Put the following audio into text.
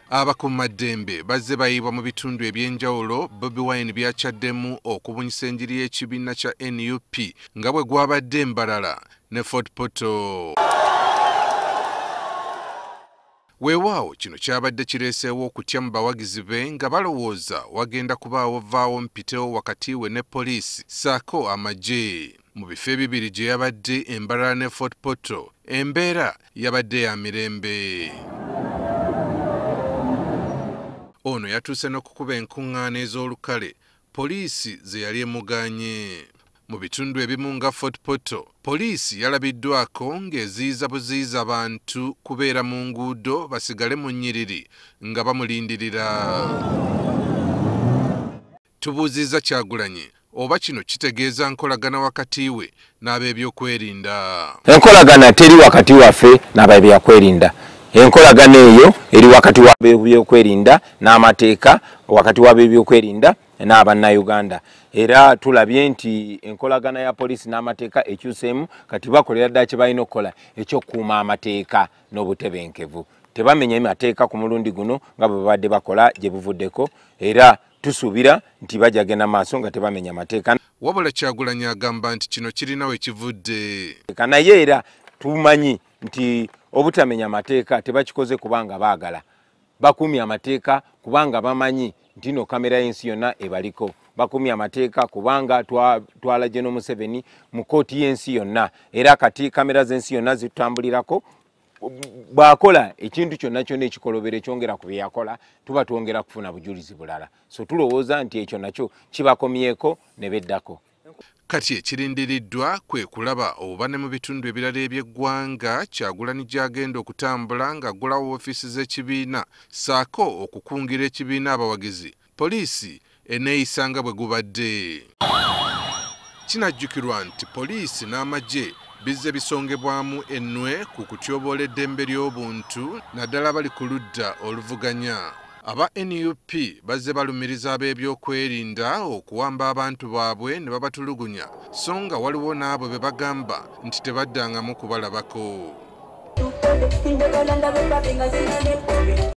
Abakuumaddembe bazze bayibwa mu bitundu ebyenjawulo Bobi Wine byakyaddemu okubunyisa enjiri y'ekibiina kya NUP nga bwe gwabadde Mbarara ne Fortportal. Weewaawo kino kyabadde kireeseewo okutya mu bawagizi be nga balowooza wagenda kubaawo vaawo mpitewo wakati we ne Poliisi ssaako amagye. Mu bifo ebibiri gye yabadde Mbarara ne Fortportal embeera yabadde ya mirembe. Ono yatuuse n'okukuba enkuŋŋaana ez'olukale Poliisi ze yali emugaanye. Mu bitundu ebimu nga Fortportal, Poliisi yalabiddwako ng'eziyiza buziyiza abantu kubeera mu nguudo basigale mu nnyiriri nga bamulindirira. Tubuuzizza Kyagulanyi oba kino kitegeeza nkolagana wakati we n'ab'ebyokwerinda. Enkolagana teri wakati waffe n'ab'ebyokwerinda. Enkolagana eyo eri wakati w'ebyokwerinda n'amateeka, wakati w'ebyokwerinda n'abannayuganda. Era tulabye nti enkolagana ya Poliisi n'amateeka ekyuseemu kati bakolera ddala kye balina okukola ekyokukuuma amateeka n'obutebenkevu. Tebamenya amateeka ku mulundi guno nga bwe babadde bakola gye buvuddeko, era tusuubira nti bajja genda maaso nga tebamenya amateeka. Wabula Kyagulanyi agamba nti kino kirina we kivudde. Naye era tumanyi nti obutamenya amateeka tebakikoze kubanga baagala. Bakuumye amateeka kubanga bamanyi nti no kamera y'ensi yonna ebaliko. Bakuumye amateeka kubanga twala General Museveni mu kooti y'ensi yonna, era kati kamera z'ensi yonna zitambulirako. Bw'akola ekintu kyonna kyonna ekikolobera ekyongera ku bye yakola, tuba twongera kufuna bujulizi bulala. So tulowooza nti ekyo nakyo kibakomyeko ne beddako. Kati ekirindiriddwa kwe kulaba oba ne mu bitundu ebirala eby'eggwanga Kyagulanyi gy'agenda okutambula ng'aggulawo woofiisi z'ekibiina ssaako okukungira ekibiina abawagizi Poliisi ENEEYISA nga bwe gubadde. Kinajjukirwa nti Poliisi n'amagye bizze bisongebwamu ennwe ku kutyoboola eddembe ly'obuntu naddala bali ku ludda oluvuganya. Aba NUP bazze balumiriza ab'ebyokwerinda okuwamba abantu baabwe ne babatulugunya, so nga waliwo n'abo be bagamba nti tebaddangamu kubalabako.